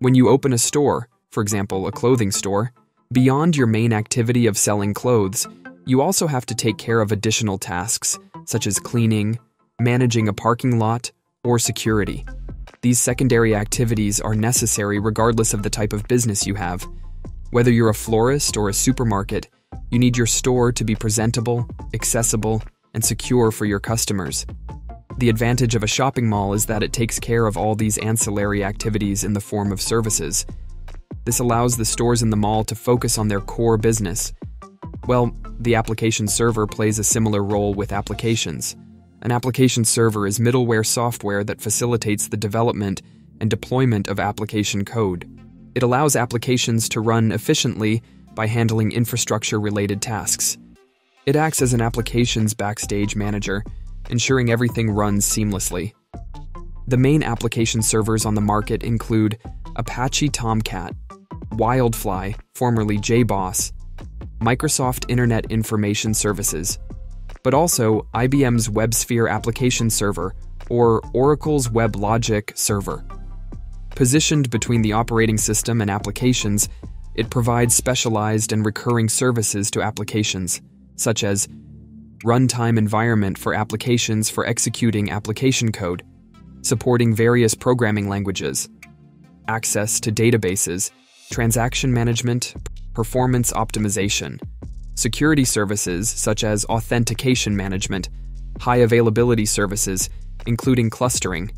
When you open a store, for example, a clothing store, beyond your main activity of selling clothes, you also have to take care of additional tasks, such as cleaning, managing a parking lot, or security. These secondary activities are necessary regardless of the type of business you have. Whether you're a florist or a supermarket, you need your store to be presentable, accessible, and secure for your customers. The advantage of a shopping mall is that it takes care of all these ancillary activities in the form of services. This allows the stores in the mall to focus on their core business. Well, the application server plays a similar role with applications. An application server is middleware software that facilitates the development and deployment of application code. It allows applications to run efficiently by handling infrastructure-related tasks. It acts as an application's backstage manager, ensuring everything runs seamlessly. The main application servers on the market include Apache Tomcat, WildFly, formerly JBOSS, Microsoft Internet Information Services, but also IBM's WebSphere application server or Oracle's WebLogic server. Positioned between the operating system and applications, it provides specialized and recurring services to applications, such as runtime environment for applications for executing application code, supporting various programming languages, access to databases, transaction management, performance optimization, security services such as authentication management, high availability services, including clustering.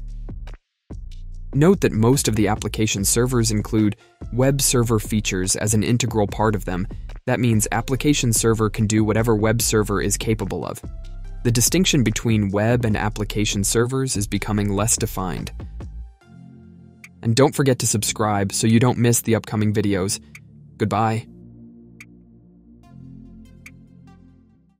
Note that most of the application servers include web server features as an integral part of them. That means application server can do whatever web server is capable of. The distinction between web and application servers is becoming less defined. And don't forget to subscribe so you don't miss the upcoming videos. Goodbye.